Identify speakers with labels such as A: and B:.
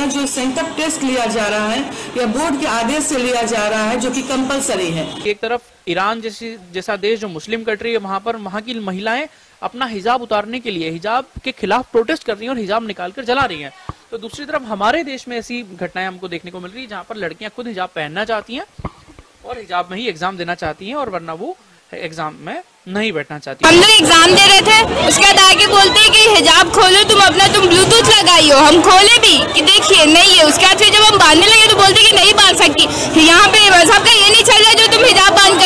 A: जो sent up test लिया जा रहा है या बोर्ड के आदेश से लिया जा रहा है, जो कि कंपलसरी है।
B: एक तरफ ईरान जैसा देश जो मुस्लिम कंट्री है, वहाँ की महिलाएं अपना हिजाब उतारने के लिए हिजाब के खिलाफ प्रोटेस्ट कर रही हैं और हिजाब निकालकर जला रही हैं, तो दूसरी तरफ हमारे देश में ऐसी घटनाएं हमको देखने को मिल रही है जहाँ पर लड़कियां खुद हिजाब पहनना चाहती हैं और हिजाब में ही एग्जाम देना चाहती हैं और वरना वो एग्जाम में नहीं बैठना चाहती।
C: हम लोग एग्जाम दे रहे थे, उसके बाद आगे बोलते हैं कि हिजाब खोलो, तुम ब्लूटूथ लगाई हो। हम खोले भी कि देखिए नहीं है, उसके बाद फिर जब हम बांधने लगे तो बोलते कि नहीं बांध सकती। यहाँ पे मजहब का ये नहीं चल रहा जो तुम हिजाब बांध